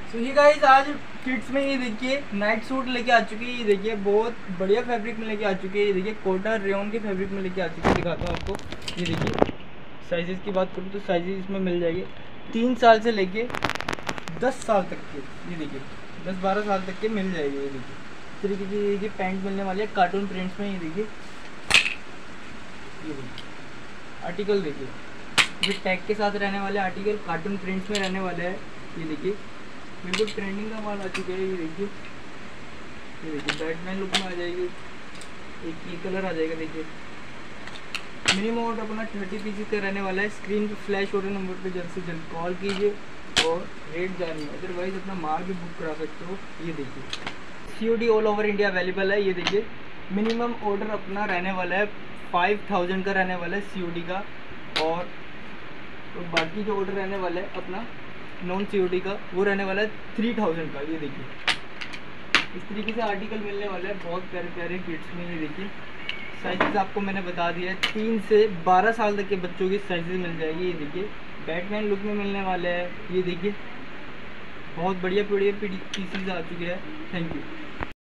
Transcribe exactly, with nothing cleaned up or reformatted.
सो ही guys, आज kids में ये देखिए नाइट सूट लेके आ चुकी है। ये देखिए बहुत बढ़िया फैब्रिक में लेके आ चुकी है। ये देखिए कॉटन रेयन के फैब्रिक में लेके आ चुकी है। दिखाता हूँ आपको। ये देखिए साइजेस की बात करूँ तो साइजेस इसमें मिल जाएंगे तीन साल से लेके दस साल तक के। ये देखिए दस बारह साल तक के मिल जाएंगे। ये देखिए इस तरीके की ये देखिए पैंट मिलने वाली है कार्टून प्रिंट्स में। ये देखिए ये देखिए आर्टिकल देखिए जो टैग के साथ रहने वाले आर्टिकल कार्टून प्रिंट्स में रहने वाले हैं। ये देखिए बिल्कुल ट्रेंडिंग का माल आ चुका है। ये देखिए ये देखिए बैटमैन लुक में आ जाएगी। एक ये कलर आ जाएगा। देखिए मिनिमम ऑर्डर अपना थर्टी पीसेस का रहने वाला है। स्क्रीन पे फ्लैश हो रहे नंबर पे जल्द से जल्द कॉल कीजिए और रेट जानिए, अदरवाइज अपना माल भी बुक करा सकते हो। ये देखिए C O D all over India available है। ये देखिए मिनिमम ऑर्डर अपना रहने वाला है फाइव थाउजेंड का रहने वाला है सी ओ डी का, और तो बाकी जो ऑर्डर रहने वाला है अपना नॉन सी ओ डी का वो रहने वाला है थ्री थाउजेंड का। ये देखिए इस तरीके से आर्टिकल मिलने वाला है बहुत प्यारे प्यारे किड्स में। ये देखिए साइजेस आपको मैंने बता दिया है, तीन से बारह साल तक के बच्चों की साइजेस मिल जाएगी। ये देखिए बैटमैन लुक में मिलने वाले हैं। ये देखिए बहुत बढ़िया बढ़िया पीसीज आ चुके हैं। Thank you.